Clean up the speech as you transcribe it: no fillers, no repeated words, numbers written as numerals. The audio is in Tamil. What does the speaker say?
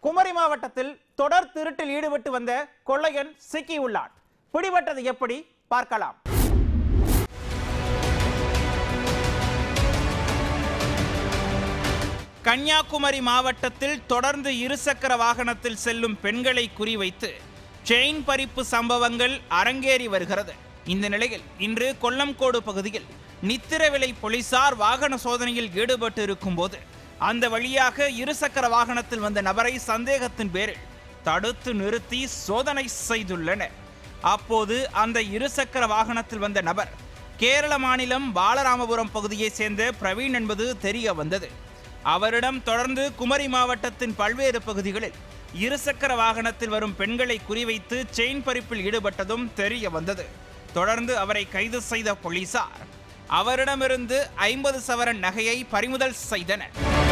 குமரி மாவட்டத்தில் தொடர் திருட்டில் ஈடுபட்டு வந்த கொள்ளையன் சிக்கியுள்ளான். பிடிபட்டது எப்படி பார்க்கலாம். கன்னியாகுமரி மாவட்டத்தில் தொடர்ந்து இருசக்கர வாகனத்தில் செல்லும் பெண்களை குறிவைத்து செயின் பறிப்பு சம்பவங்கள் அரங்கேறி வருகிறது. இந்த நிலையில் இன்று கொல்லம்கோடு பகுதியில் நித்திரவிளை போலீசார் வாகன சோதனையில் ஈடுபட்டு இருக்கும் போது அந்த வழியாக இருசக்கர வாகனத்தில் வந்த நபரை சந்தேகத்தின் பேரில் தடுத்து நிறுத்தி சோதனை செய்துள்ளனர். அப்போது அந்த இருசக்கர வாகனத்தில் வந்த நபர் கேரள மாநிலம் பாலராமபுரம் பகுதியைச் சேர்ந்த பிரவீன் என்பது தெரிய வந்தது. அவரிடம் தொடர்ந்து குமரி மாவட்டத்தின் பல்வேறு பகுதிகளில் இருசக்கர வாகனத்தில் வரும் பெண்களை குறிவைத்து செயின் பறிப்பில் ஈடுபட்டதும் தெரிய வந்தது. தொடர்ந்து அவரை கைது செய்த போலீசார் அவரிடமிருந்து 50 சவரன் நகையை பறிமுதல் செய்தனர்.